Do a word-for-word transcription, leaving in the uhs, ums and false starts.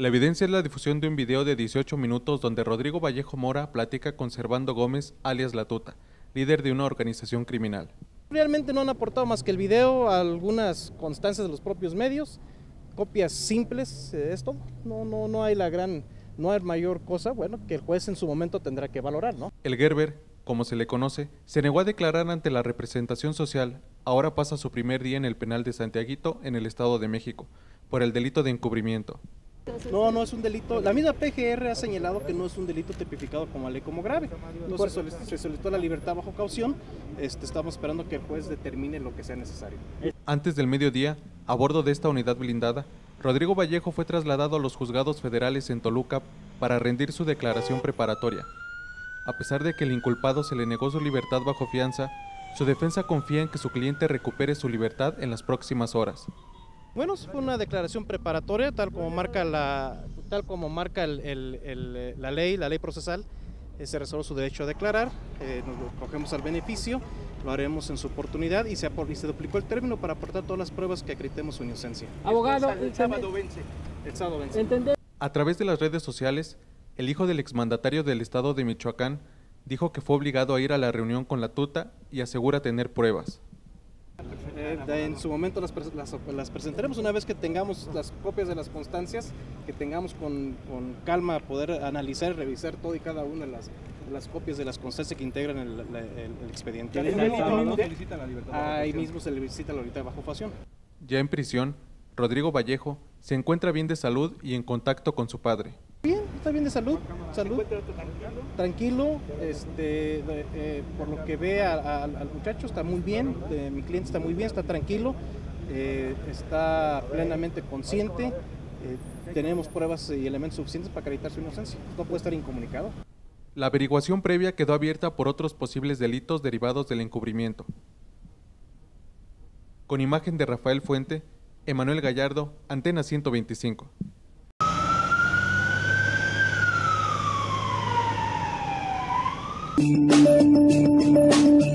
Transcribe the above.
La evidencia es la difusión de un video de dieciocho minutos donde Rodrigo Vallejo Mora platica con Servando Gómez, alias La Tuta, líder de una organización criminal. Realmente no han aportado más que el video, algunas constancias de los propios medios, copias simples, eh, es todo. No, no, no hay la gran, no hay mayor cosa, bueno, que el juez en su momento tendrá que valorar, ¿no? El Gerber, como se le conoce, se negó a declarar ante la representación social. Ahora pasa su primer día en el penal de Santiaguito, en el Estado de México, por el delito de encubrimiento. No, no es un delito. La misma P G R ha señalado que no es un delito tipificado como ley como grave. Entonces se solicitó la libertad bajo caución. Este, estamos esperando que el juez determine lo que sea necesario. Antes del mediodía, a bordo de esta unidad blindada, Rodrigo Vallejo fue trasladado a los juzgados federales en Toluca para rendir su declaración preparatoria. A pesar de que el inculpado se le negó su libertad bajo fianza, su defensa confía en que su cliente recupere su libertad en las próximas horas. Bueno, fue una declaración preparatoria, tal como marca la, tal como marca el, el, el, la ley, la ley procesal. Eh, se reservó su derecho a declarar, eh, nos cogemos al beneficio, lo haremos en su oportunidad y se, y se duplicó el término para aportar todas las pruebas que acreditemos su inocencia. Abogado, el, el sábado vence. El sábado vence. ¿Entender? A través de las redes sociales, el hijo del exmandatario del estado de Michoacán dijo que fue obligado a ir a la reunión con La Tuta y asegura tener pruebas. Eh, en su momento las, las, las presentaremos una vez que tengamos las copias de las constancias, que tengamos con, con calma poder analizar y revisar todo y cada una de las, las copias de las constancias que integran el, el, el expediente. Ahí mismo se le visita la libertad bajo fianza. Ya en prisión, Rodrigo Vallejo se encuentra bien de salud y en contacto con su padre. Bien, está bien de salud, salud, tranquilo, este, eh, por lo que ve a, a, al muchacho está muy bien, eh, mi cliente está muy bien, está tranquilo, eh, está plenamente consciente, eh, tenemos pruebas y elementos suficientes para acreditar su inocencia, no puede estar incomunicado. La averiguación previa quedó abierta por otros posibles delitos derivados del encubrimiento. Con imagen de Rafael Fuente, Emanuel Gallardo, Antena ciento veinticinco. Thank you.